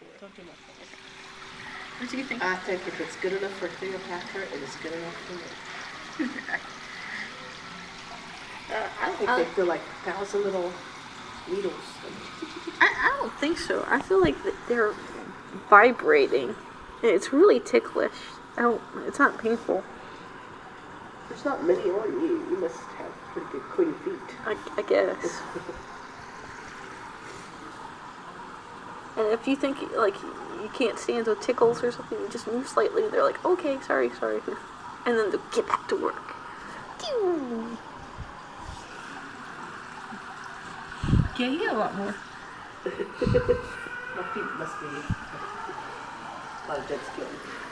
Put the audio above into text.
Don't do much. Okay. What do you think? I think if it's good enough for Cleopatra, it is good enough for me. I think they feel like 1,000 little needles. I don't think so. I feel like they're vibrating. It's really ticklish. It's not painful. There's not many on you. You must have pretty good clean feet. I guess. And if you think like you can't stand with tickles or something, you just move slightly. They're like, okay, sorry, and then they'll get back to work. Yeah, you get a lot more. My feet must be a lot of dead skin.